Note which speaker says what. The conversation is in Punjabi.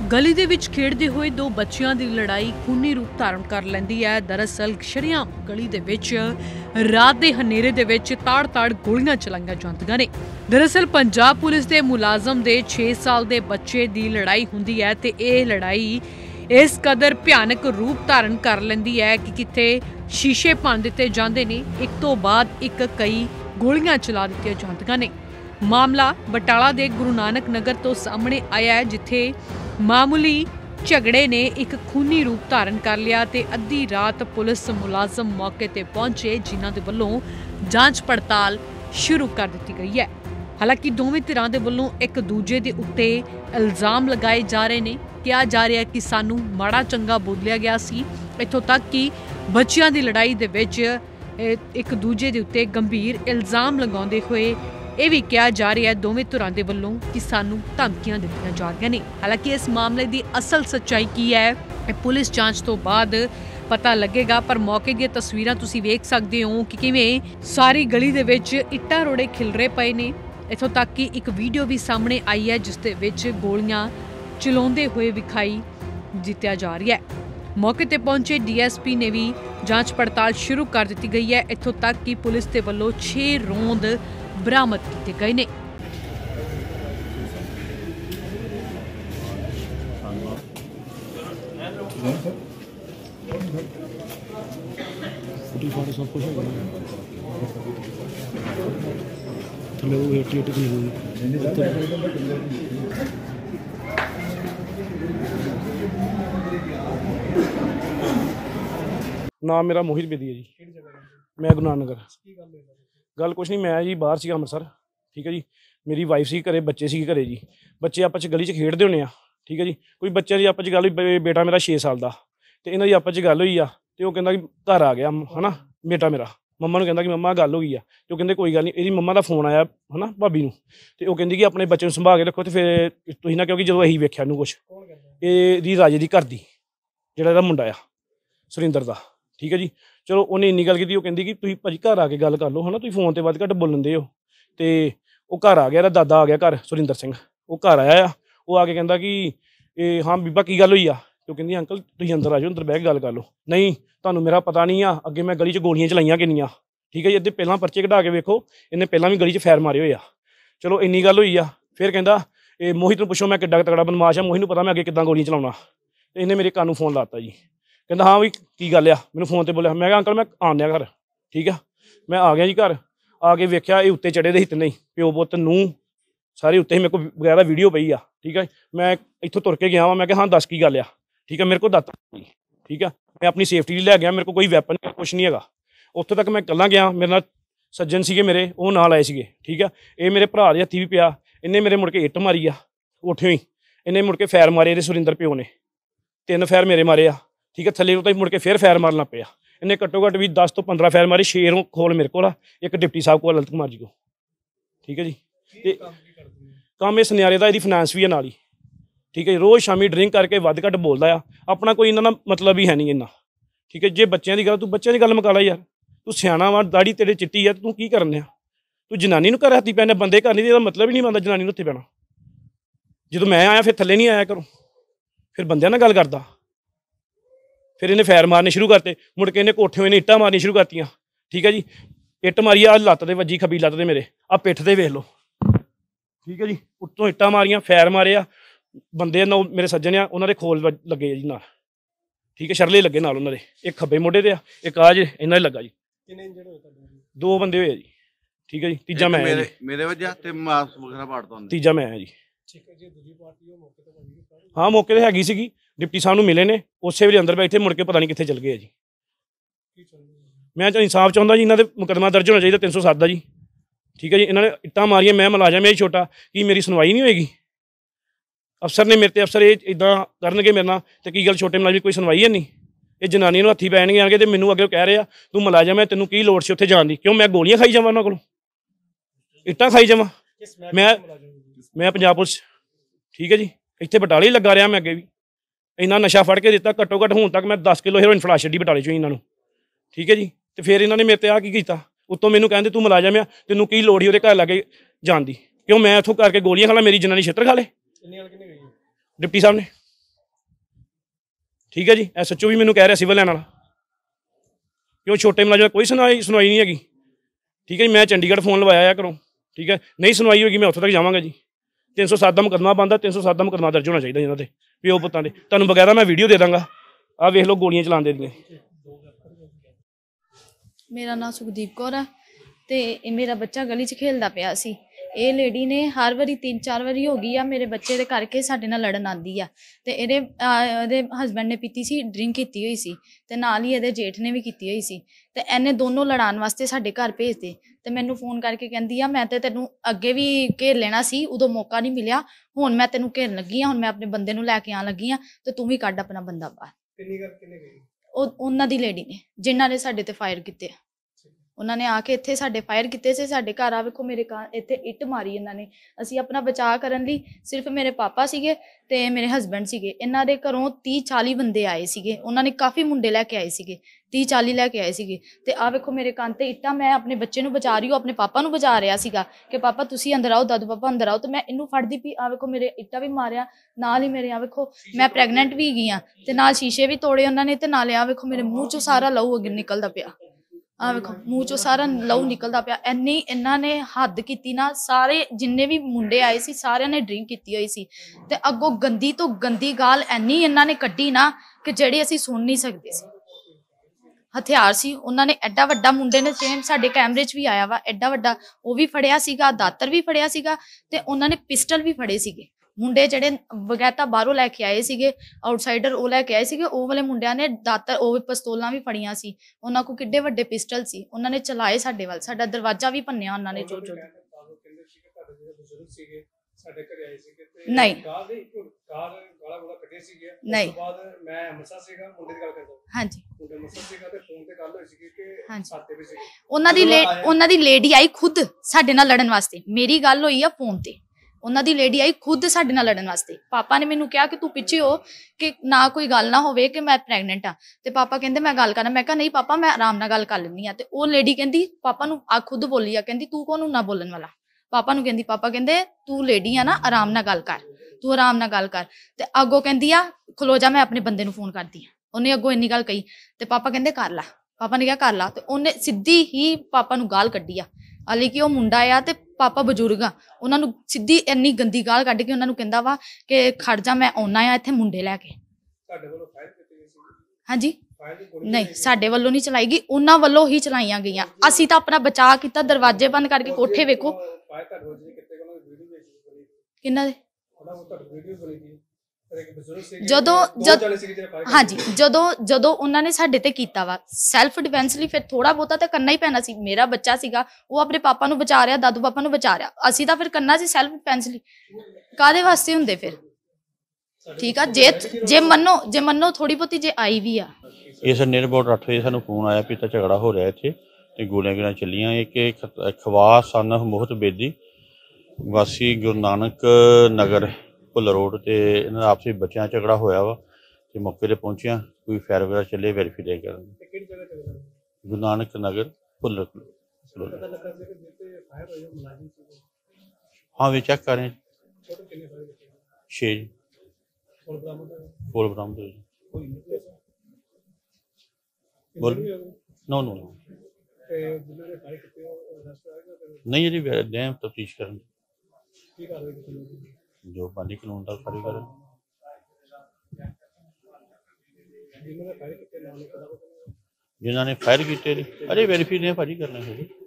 Speaker 1: गली ਦੇ ਵਿੱਚ ਖੇਡਦੇ ਹੋਏ ਦੋ ਬੱਚਿਆਂ ਦੀ ਲੜਾਈ ਖੂਨੀ ਰੂਪ ਧਾਰਨ ਕਰ ਲੈਂਦੀ ਹੈ। ਦਰਅਸਲ ਸ਼ਰੇਆਮ ਗਲੀ ਦੇ ਵਿੱਚ ਰਾਤ ਦੇ ਹਨੇਰੇ ਦੇ ਵਿੱਚ ਤਾੜ-ਤਾੜ ਗੋਲੀਆਂ ਚਲਾਈਆਂ ਜਾਂਦੀਆਂ ਨੇ। ਦਰਅਸਲ ਪੰਜਾਬ ਪੁਲਿਸ ਦੇ ਮੁਲਾਜ਼ਮ ਦੇ 6 ਸਾਲ ਦੇ ਬੱਚੇ ਦੀ ਲੜਾਈ ਹੁੰਦੀ ਹੈ ਤੇ ਇਹ ਲੜਾਈ ਇਸ ਕਦਰ ਭਿਆਨਕ ਰੂਪ ਧਾਰਨ ਕਰ ਲੈਂਦੀ ਹੈ ਕਿ ਕਿਤੇ ਸ਼ੀਸ਼ੇ ਭੰਨ ਦਿੱਤੇ ਜਾਂਦੇ ਨੇ, ਇੱਕ ਤੋਂ ਬਾਅਦ ਇੱਕ ਕਈ ਗੋਲੀਆਂ ਚਲਾ ਦਿੱਤੀਆਂ ਜਾਂਦੀਆਂ ਨੇ। ਮਾਮਲਾ ਬਟਾਲਾ ਦੇ ਗੁਰੂ ਨਾਨਕ ਨਗਰ ਤੋਂ ਸਾਹਮਣੇ ਆਇਆ ਹੈ, ਜਿੱਥੇ ਮਾਮੂਲੀ ਝਗੜੇ ਨੇ ਇੱਕ ਖੂਨੀ ਰੂਪ ਧਾਰਨ ਕਰ ਲਿਆ ਤੇ ਅੱਧੀ ਰਾਤ ਪੁਲਿਸ ਮੁਲਾਜ਼ਮ ਮੌਕੇ ਤੇ ਪਹੁੰਚੇ, ਜਿਨ੍ਹਾਂ ਦੇ ਵੱਲੋਂ ਜਾਂਚ ਪੜਤਾਲ ਸ਼ੁਰੂ ਕਰ ਦਿੱਤੀ ਗਈ ਹੈ। ਹਾਲਾਂਕਿ ਦੋਵੇਂ ਧਿਰਾਂ ਦੇ ਵੱਲੋਂ ਇੱਕ ਦੂਜੇ ਦੇ ਉੱਤੇ ਇਲਜ਼ਾਮ ਲਗਾਏ ਜਾ ਰਹੇ ਨੇ। ਕਿਹਾ ਜਾ ਰਿਹਾ ਕਿ ਸਾਨੂੰ ਮਾੜਾ ਚੰਗਾ ਬੋਲਿਆ ਗਿਆ ਸੀ, ਇੱਥੋਂ ਤੱਕ ਕਿ ਬੱਚਿਆਂ ਦੀ ਲੜਾਈ ਦੇ ਵਿੱਚ ਇੱਕ ਦੂਜੇ ਦੇ ਉੱਤੇ ਗੰਭੀਰ ਇਲਜ਼ਾਮ ਲਗਾਉਂਦੇ ਹੋਏ ਇਹ ਵੀ ਕਿਹਾ ਜਾ ਰਿਹਾ ਹੈ ਦੋਵੇਂ ਧਿਰਾਂ ਦੇ ਵੱਲੋਂ ਕਿ ਸਾਨੂੰ ਧਮਕੀਆਂ ਦਿੱਤੀਆਂ ਜਾ ਰਹੀਆਂ ਨੇ। ਹਾਲਾਂਕਿ ਇਸ ਮਾਮਲੇ ਦੀ ਅਸਲ ਸੱਚਾਈ ਕੀ ਹੈ ਇਹ ਪੁਲਿਸ ਜਾਂਚ ਤੋਂ ਬਾਅਦ ਪਤਾ ਲੱਗੇਗਾ, ਪਰ ਮੌਕੇ ਦੀਆਂ ਤਸਵੀਰਾਂ ਤੁਸੀਂ ਵੇਖ ਸਕਦੇ ਹੋ ਕਿ ਕਿਵੇਂ ਸਾਰੀ ਗਲੀ ਦੇ ਵਿੱਚ ਇੱਟਾਂ ਰੋੜੇ ਖਿਲਰੇ ਪਏ ਨੇ। ਇੱਥੋਂ ਤੱਕ ਕਿ ਇੱਕ ਵੀਡੀਓ ਵੀ ਸਾਹਮਣੇ ਆਈ ਹੈ ਜਿਸ ਦੇ ਵਿੱਚ ਗੋਲੀਆਂ ਚਲਾਉਂਦੇ ਹੋਏ ਵਿਖਾਈ ਦਿੱਤਾ ਜਾ ਰਿਹਾ ਹੈ। ਮੌਕੇ ਤੇ ਪਹੁੰਚੇ ਡੀਐਸਪੀ ਨੇ ਵੀ ਜਾਂਚ ਪੜਤਾਲ ਸ਼ੁਰੂ ਕਰ ਦਿੱਤੀ ਗਈ ਹੈ। ਇੱਥੋਂ ਤੱਕ ਕਿ ਪੁਲਿਸ ਦੇ ਵੱਲੋਂ 6 ਰੌਂਦ ਬਰਾਮਦ ਕੀਤੇ ਗਏ ਨੇ।
Speaker 2: नाम मेरा मोहित बेदी है जी। मैं गुरु नानक नगर। गल कुछ नहीं, मैं जी बाहर सी अमृतसर, ठीक है जी। मेरी वाइफ सी घरे, बच्चे सी घरे जी। बच्चे आपस गली च खेडते होने, ठीक है जी। कोई बच्चे की आपस गल हुई, बेटा मेरा 6 साल का, तो इन्हों की आपस गल हुई आ, तो वह कहता कि घर आ गया है ना बेटा मेरा। मम्मा ने कहता कि मम्मा गल हो गई आ, तो कहते कोई गल नहीं। यदि मम्मा का फोन आया है ना भाभी नूं, तो वह कहती कि अपने बच्चे संभाल के रखो। तो फिर तुसीं ना, क्योंकि जो असीं वेख्या नूं कुछ ये राजे की घर दी जिहड़ा मुंडा आ सुरिंदर का, ठीक है जी। चलो उन्हें इन्नी गल की, कहती कि तुसीं भाजी घर आके गल कर लो है ना, तुसीं फोन ते वध घट बोलन दे हो। तो वह घर आ गया, दादा आ गया घर, सुरिंदर सिंह वो घर आया, वो आके कहता कि हाँ बीबा की गल हुई आ। तो कहती अंकल तुसीं अंदर आ जाओ, अंदर बह के गल कर लो। नहीं तुहानूं मेरा पता नहीं आ, अगे मैं गली च गोलियां चलाइयां किन्नियां, ठीक है जी। अद्धे पहलां परचे कढा के वेखो, इन्हें पहलां भी गली च फैर मारे हुए आ। चलो इन्नी गल हुई आ। फिर कहता मोहित नूं पुछो मैं किड्डा तगड़ा बदमाश आ, मोहित नूं पता मैं अगे किद्दां गोलियां चलाउणा। तो इन्हें मेरे कानूं फोन लाता जी, कहता हाँ भी की गल आ, मैनूं फोन ते बोलिया। मैं कहा अंकल मैं आने घर, ठीक है। मैं आ गया जी घर, आके वेख्या ये उत्ते चढ़े दे हित नहीं, प्यो पुत्त नूं सारे उत्ते मेरे को बगैरा वीडियो पई आ, ठीक है। मैं इत्थों तुर के गया वा, मैं कहा हाँ दस की गल आ, ठीक है। मेरे को दत्त, ठीक है। मैं अपनी सेफ्टी लै गया, मेरे को कोई वैपन कुछ नहीं है। उत्थों तक मैं कल्ला गया, मेरे नाल सज्जन सीगे मेरे, वो नाल आए सीगे, ठीक है। ये मेरे भरा दे हत्थी भी पिया, इन्हें मेरे मुड़ के इट्ट मारी आ कोठियों ही, इन्हें मुड़ के फैर मारे सुरिंदर प्यो ने, 3 फैर मेरे मारे आ, ठीक है। थले तो मुड़ के फिर फैर मारन लग पिया। इन्हें घट्टो घट्ट भी 10 तो 15 फैर मारे, 6 खोल मेरे को, एक डिप्टी साहब को ललित कुमार जी को, ठीक है जी। काम इस सुनियारे का, यदि फाइनैंस भी है नाल ही, ठीक है। रोज़ शामी ड्रिंक करके वध घट बोलता आ, अपना कोई इन्हों का मतलब ही है नहीं इन्ना, ठीक है। जे बच्चों की गल, तू बच्चों की गल मुका ला यार, तू सियाना वा, दाड़ी तेरे चिट्टी है, तू की करने, तू जनानी नूं घर हत्थी पैने, बंदे घर नहीं, मतलब ही नहीं बनता जनानी नूं हत्थी पैना। जो मैं आया फिर थले नहीं आया करो, फिर बंदियां नाल गल करदा। फिर इन्हें फैर मारने शुरू करते, मुड़ के इन्हें कोठे इन्हें इट्टां मारनी शुरू करतियां, ठीक है जी। इट्ट मारी आ लत्त दे वजी, खब्बी लत्त दे मेरे, आ पिठ दे वेख लो, ठीक है जी। उत्तों इट्टां मारियां, फैर मारे आ। बंदे नौ मेरे सज्जन आ, उन्होंने खोल लगे जी नाल, ठीक है। शरले लगे नाल उन्होंने, एक खब्बे मोढे ते आ, एक आज इन्हां दे लगा जी। 2 बंदे होए जी, ठीक है जी। तीजा मैं
Speaker 3: मेरे वजह ते मास वगैरह पाड़ता हूं,
Speaker 2: तीजा मैं जी, हाँ मौके ते हैगी सीगी। डिप्टी साहब नूं मिले ने, उसे वे अंदर बैठे, मुड़ के पता नहीं कित्थे चल गए जी। मैं इंसाफ चाहुंदा जी, इन्हां दे मुकदमा दर्ज होना चाहिए 307 का जी, ठीक है जी। इन्होंने इट्टां मारियां, मैं मुलाजम है छोटा, कि मेरी सुनवाई नहीं होएगी। अफसर ने मेरे ते अफसर ये इदां करनगे मेरे नाल, ते की गल छोटे मुलाजम कोई सुनवाई है नहीं। ये जनानी नूं हत्थी पैणगे आके, ते मैनूं अगे कह रहे आ तू मुलाजम है, तेनों की लोड़ सी उत्थे जाण दी, क्यों मैं गोलियां खाई जावां उन्हां कोलों, इट्टां खाई जावां। मैं पंजाब पुलिस, ठीक है जी। इत्थे बटाले ही लगा रहा, मैं अगे भी इन्ना नशा फड़ के दिता, घट्टो घट्ट हुण तक मैं 10 किलो हेरोइन फड़ा छड्डी बटाले चों इन्हां नूं, ठीक है जी। तो फिर इन्होंने मेरे ते आ की कीता, उत्तों मैनूं कहंदे तू मुलाजम आ, तेनों की लोड़ ही उहदे घर लागे जाण दी, क्यों मैं इत्थों करके गोलियां खा ला, मेरी जनानी छित्तर खा ले। डिप्टी साहब ने ਠੀਕ ਹੈ ਜੀ। SHO ਵੀ ਮੈਨੂੰ ਕਹਿ ਰਿਹਾ ਸਿਵਲ ਲਾਈਨ ਵਾਲਾ, ਕਿਉਂ ਛੋਟੇ ਮੁਲਾਜ਼ਮ ਕੋਈ ਸੁਣਵਾਈ ਨਹੀਂ ਹੈਗੀ। ਠੀਕ ਹੈ ਜੀ। ਮੈਂ ਚੰਡੀਗੜ੍ਹ ਫੋਨ ਲਵਾਇਆ ਆ ਘਰੋਂ, ਠੀਕ ਹੈ, ਨਹੀਂ ਸੁਣਵਾਈ ਹੋਏਗੀ ਮੈਂ ਉੱਥੇ ਤੱਕ ਜਾਵਾਂਗਾ ਜੀ। 307 ਦਾ ਮੁਕੱਦਮਾ ਬਣਦਾ, 307 ਦਾ ਮੁਕੱਦਮਾ ਦਰਜ ਹੋਣਾ ਚਾਹੀਦਾ ਇਹਨਾਂ ਦੇ ਪਿਓ ਪੁੱਤਾਂ ਦੇ। ਤੁਹਾਨੂੰ ਬਕਾਇਦਾ ਮੈਂ ਵੀਡੀਓ ਦੇ ਦਾਂਗਾ, ਆਹ ਵੇਖ ਲਓ ਗੋਲੀਆਂ ਚਲਾਉਂਦੇ ਦੀਆਂ।
Speaker 4: ਮੇਰਾ ਨਾਮ ਸੁਖਦੀਪ ਕੌਰ ਹੈ ਤੇ ਇਹ ਮੇਰਾ ਬੱਚਾ ਗਲੀ 'ਚ ਖੇਲਦਾ ਪਿਆ ਸੀ। ਇਹ ਲੇਡੀ ਨੇ ਹਰ ਵਾਰੀ 3-4 ਵਾਰੀ ਹੋ ਗਈ ਆ ਮੇਰੇ ਬੱਚੇ ਦੇ ਕਰਕੇ ਸਾਡੇ ਨਾਲ ਲੜਨ ਆਉਂਦੀ ਆ। ਤੇ ਇਹਦੇ ਹਸਬੈਂਡ ਨੇ ਪੀਤੀ ਸੀ, ਡਰਿੰਕ ਕੀਤੀ ਹੋਈ ਸੀ, ਤੇ ਨਾਲ ਹੀ ਇਹਦੇ ਜੇਠ ਨੇ ਵੀ ਕੀਤੀ ਹੋਈ ਸੀ। ਤੇ ਇਹਨੇ ਦੋਨੋਂ ਲੜਾਉਣ ਵਾਸਤੇ ਸਾਡੇ ਘਰ ਭੇਜਦੇ ਤੇ ਮੈਨੂੰ ਫੋਨ ਕਰਕੇ ਕਹਿੰਦੀ ਆ ਮੈਂ ਤੇ ਤੈਨੂੰ ਅੱਗੇ ਵੀ ਘੇਰ ਲੈਣਾ ਸੀ, ਉਦੋਂ ਮੌਕਾ ਨਹੀਂ ਮਿਲਿਆ, ਹੁਣ ਮੈਂ ਤੈਨੂੰ ਘੇਰਨ ਲੱਗੀ ਆ, ਹੁਣ ਮੈਂ ਆਪਣੇ ਬੰਦੇ ਨੂੰ ਲੈ ਕੇ ਆਉਣ ਲੱਗੀ ਆ ਤੇ ਤੂੰ ਵੀ ਕੱਢ ਆਪਣਾ ਬੰਦਾ ਬਾਹਰ। ਉਹਨਾਂ ਦੀ ਲੇਡੀ ਨੇ ਜਿਨ੍ਹਾਂ ਨੇ ਸਾਡੇ ਤੇ ਫਾਇਰ ਕੀਤੇ, ਉਹਨਾਂ ਨੇ ਆ ਕੇ ਇੱਥੇ ਸਾਡੇ ਫਾਇਰ ਕੀਤੇ ਸੀ ਸਾਡੇ ਘਰ। ਆ ਵੇਖੋ ਮੇਰੇ ਇੱਥੇ ਇੱਟ ਮਾਰੀ ਇਹਨਾਂ ਨੇ। ਅਸੀਂ ਆਪਣਾ ਬਚਾਅ ਕਰਨ ਲਈ ਸਿਰਫ ਮੇਰੇ ਪਾਪਾ ਸੀਗੇ ਤੇ ਮੇਰੇ ਹਸਬੈਂਡ ਸੀਗੇ। ਇਹਨਾਂ ਦੇ ਘਰੋਂ 30-40 ਬੰਦੇ ਆਏ ਸੀਗੇ, ਉਹਨਾਂ ਨੇ ਕਾਫੀ ਮੁੰਡੇ ਲੈ ਕੇ ਆਏ ਸੀਗੇ, 30-40 ਲੈ ਕੇ ਆਏ ਸੀਗੇ। ਤੇ ਆ ਵੇਖੋ ਮੇਰੇ ਕੰਨ ਤੇ ਇੱਟਾਂ। ਮੈਂ ਆਪਣੇ ਬੱਚੇ ਨੂੰ ਬਚਾ ਰਹੀ ਹਾਂ, ਆਪਣੇ ਪਾਪਾ ਨੂੰ ਬਚਾ ਰਿਹਾ ਸੀਗਾ ਕਿ ਪਾਪਾ ਤੁਸੀਂ ਅੰਦਰ ਆਓ, ਦਾਦੂ ਪਾਪਾ ਅੰਦਰ ਆਓ। ਤੇ ਮੈਂ ਇਹਨੂੰ ਫੜਦੀ ਪਈ, ਆ ਵੇਖੋ ਮੇਰੇ ਇੱਟਾਂ ਵੀ ਮਾਰਿਆ, ਨਾਲ ਹੀ ਮੇਰੇ ਆ ਵੇਖੋ ਮੈਂ ਪ੍ਰੈਗਨੈਂਟ ਵੀ ਹੈਗੀ ਆ, ਤੇ ਨਾਲ ਸ਼ੀਸ਼ੇ ਵੀ ਤੋੜੇ ਉਹਨਾਂ ਨੇ, ਤੇ ਨਾਲੇ ਆ ਵੇਖੋ ਮੇਰੇ ਮੂੰਹ ਚੋਂ ਸਾਰਾ ਲਹੂ ਨਿਕਲਦਾ ਪਿਆ। ਆ ਵੇਖੋ ਮੂੰਹ ਚੋਂ ਸਾਰਾ ਲਹੂ ਨਿਕਲਦਾ ਪਿਆ। ਇੰਨੀ ਇਹਨਾਂ ਨੇ ਹੱਦ ਕੀਤੀ ਨਾ। ਸਾਰੇ ਜਿੰਨੇ ਵੀ ਮੁੰਡੇ ਆਏ ਸੀ ਸਾਰਿਆਂ ਨੇ ਡਰਿੰਕ ਕੀਤੀ ਹੋਈ ਸੀ, ਤੇ ਅੱਗੋਂ ਗੰਦੀ ਤੋਂ ਗੰਦੀ ਗਾਲ ਇੰਨੀ ਇਹਨਾਂ ਨੇ ਕੱਢੀ ਨਾ ਕਿ ਜਿਹੜੀ ਅਸੀਂ ਸੁਣ ਨਹੀਂ ਸਕਦੇ ਸੀ। ਹਥਿਆਰ ਸੀ ਉਹਨਾਂ ਨੇ, ਐਡਾ ਵੱਡਾ ਮੁੰਡੇ ਨੇ, ਸੇਮ ਸਾਡੇ ਕੈਮਰੇ 'ਚ ਵੀ ਆਇਆ ਵਾ, ਐਡਾ ਵੱਡਾ ਉਹ ਵੀ ਫੜਿਆ ਸੀਗਾ, ਦਾਤਰ ਵੀ ਫੜਿਆ ਸੀਗਾ, ਤੇ ਉਹਨਾਂ ਨੇ ਪਿਸਟਲ ਵੀ ਫੜੇ ਸੀਗੇ। ਮੁੰਡੇ ਜਿਹੜੇ ਬਗੈਤਾ ਬਾਹਰੋਂ ਲੈ ਕੇ ਆਏ ਸੀਗੇ, ਆਊਟਸਾਈਡਰ ਉਹ ਲੈ ਕੇ ਆਏ ਸੀਗੇ, ਉਹ ਵਾਲੇ ਮੁੰਡਿਆਂ ਨੇ ਦਾਤਰ ਉਹ ਪਿਸਤੌਲਾਂ ਵੀ ਫੜੀਆਂ ਸੀ। ਉਹਨਾਂ ਕੋਲ ਕਿੱਡੇ ਵੱਡੇ ਪਿਸਟਲ ਸੀ, ਉਹਨਾਂ ਨੇ ਚਲਾਏ ਸਾਡੇ ਵੱਲ, ਸਾਡਾ ਦਰਵਾਜ਼ਾ ਵੀ ਭੰਨਿਆ ਉਹਨਾਂ ਨੇ ਜੋ ਨਹੀਂ ਨਹੀਂ ਹਾਂਜੀ ਉਹਨਾਂ ਦੀ ਲੇਡੀ ਆਈ ਖੁਦ ਸਾਡੇ ਨਾਲ ਲੜਨ ਵਾਸਤੇ। ਮੇਰੀ ਗੱਲ ਹੋਈ ਆ ਫੋਨ ਤੇ, ਉਹਨਾਂ ਦੀ ਲੇਡੀ ਆਈ ਖੁਦ ਸਾਡੇ ਨਾਲ ਲੜਨ ਵਾਸਤੇ। ਪਾਪਾ ਨੇ ਮੈਨੂੰ ਕਿਹਾ ਕਿ ਤੂੰ ਪਿੱਛੇ ਹੋ ਕਿ ਨਾ ਕੋਈ ਗੱਲ ਨਾ ਹੋਵੇ ਕਿ ਮੈਂ ਪ੍ਰੈਗਨੈਂਟ ਆ। ਤੇ ਪਾਪਾ ਕਹਿੰਦੇ ਮੈਂ ਗੱਲ ਕਰਨਾ। ਮੈਂ ਕਿਹਾ ਨਹੀਂ ਪਾਪਾ ਮੈਂ ਆਰਾਮ ਨਾਲ ਗੱਲ ਕਰ ਲੈਂਦੀ ਆ। ਤੇ ਉਹ ਲੇਡੀ ਕਹਿੰਦੀ ਪਾਪਾ ਨੂੰ ਆ ਖੁਦ ਬੋਲੀ ਆ, ਕਹਿੰਦੀ ਤੂੰ ਕੌਣ ਨਾ ਬੋਲਣ ਵਾਲਾ। ਪਾਪਾ ਨੂੰ ਕਹਿੰਦੀ, ਪਾਪਾ ਕਹਿੰਦੇ ਤੂੰ ਲੇਡੀ ਆ ਨਾ, ਆਰਾਮ ਨਾਲ ਗੱਲ ਕਰ, ਤੂੰ ਆਰਾਮ ਨਾਲ ਗੱਲ ਕਰ। ਤੇ ਅੱਗੋਂ ਕਹਿੰਦੀ ਆ ਖਲੋ ਜਾ, ਮੈਂ ਆਪਣੇ ਬੰਦੇ ਨੂੰ ਫੋਨ ਕਰਦੀ ਆ। ਉਹਨੇ ਅੱਗੋਂ ਇੰਨੀ ਗੱਲ ਕਹੀ ਤੇ ਪਾਪਾ ਕਹਿੰਦੇ ਕਰ ਲਾ। ਪਾਪਾ ਨੇ ਕਿਹਾ ਕਰ ਲਾ, ਤੇ ਉਹਨੇ ਸਿੱਧੀ ਹੀ ਪਾਪਾ ਨੂੰ ਗਾਲ ਕੱਢੀ ਆ। ਹਾਲੇ ਕਿ ਉਹ ਮੁੰਡਾ ਆ ਤੇ ਪਾਪਾ ਬਜ਼ੁਰਗ ਆ, ਉਹਨਾਂ ਨੂੰ ਸਿੱਧੀ ਇੰਨੀ ਗੰਦੀ ਗਾਲ ਕੱਢ ਕੇ ਉਹਨਾਂ ਨੂੰ ਕਹਿੰਦਾ ਵਾ ਕਿ ਖੜ ਜਾ ਮੈਂ ਆਉਣਾ ਆ ਇੱਥੇ ਮੁੰਡੇ ਲੈ ਕੇ। ਹਾਂਜੀ ਨਹੀਂ ਸਾਡੇ ਵੱਲੋਂ ਨਹੀਂ ਚਲਾਈ ਗਈ, ਉਹਨਾਂ ਵੱਲੋਂ ਹੀ ਚਲਾਈਆਂ ਗਈਆਂ। ਅਸੀਂ ਤਾਂ ਆਪਣਾ ਬਚਾਅ ਕੀਤਾ, ਦਰਵਾਜ਼ੇ ਬੰਦ ਕਰਕੇ। ਕੋਠੇ ਵੇਖੋ ਕਿੰਨਾ ਦੇ ਜਦੋਂ ਉਹਨਾਂ ਨੇ ਸਾਡੇ ਤੇ ਕੀਤਾ ਵਾ ਸੈਲਫ ਡਿਫੈਂਸ ਲਈ, ਫਿਰ ਥੋੜਾ ਬਹੁਤਾ ਤਾਂ ਕਰਨਾ ਹੀ ਪੈਣਾ ਸੀ। ਮੇਰਾ ਬੱਚਾ ਸੀਗਾ, ਉਹ ਆਪਣੇ ਪਾਪਾ ਨੂੰ ਬਚਾ ਰਿਹਾ, ਦਾਦੂ ਪਾਪਾ ਨੂੰ ਬਚਾ ਰਿਹਾ, ਅਸੀਂ ਤਾਂ ਫਿਰ ਕਰਨਾ ਸੀ ਸੈਲਫ ਡਿਫੈਂਸ ਲਈ। ਕਾਹਦੇ ਵਾਸਤੇ ਹੁੰਦੇ ਫਿਰ? ਠੀਕ ਆ, ਜੇ ਮੰਨੋ ਥੋੜੀ ਬਹੁਤੀ ਜੇ ਆਈ ਵੀ ਆ।
Speaker 5: ਇਸ ਨੀਅਰ ਅਬਾਊਟ 8 ਵਜੇ ਸਾਨੂੰ ਫੋਨ ਆਇਆ ਵੀ ਤਾਂ ਝਗੜਾ ਹੋ ਰਿਹਾ ਇੱਥੇ ਤੇ ਗੋਲੀਆਂ ਚੱਲੀਆਂ। ਇੱਕ ਖਵਾਸ ਸਨ ਮੋਹਤ ਬੇਦੀ ਵਾਸੀ ਗੁਰੂ ਨਾਨਕ ਨਗਰ ਭੁੱਲਰ ਰੋਡ ਤੇ ਇਹਨਾਂ ਦਾ ਆਪਸੀ ਬੱਚਿਆਂ ਝਗੜਾ ਹੋਇਆ ਵਾ ਤੇ ਮੌਕੇ ਤੇ ਪਹੁੰਚਿਆ, ਕੋਈ ਫਾਇਰ ਵਗੈਰਾ ਚੱਲੇ, ਵੈਰੀਫਾਈ ਕਰਨ। ਗੁਰੂ ਨਾਨਕ ਨਗਰ ਭੁੱਲਰ। हाँ वे चेक कर रहे हैं। 6 फुल बरामद बोल नो नो नहीं जी डैम तफ्तीश कर जो पानी कानून का कार्य करें जिन्होंने फायर किए अरे वेरीफाई नहीं भाजी करना है।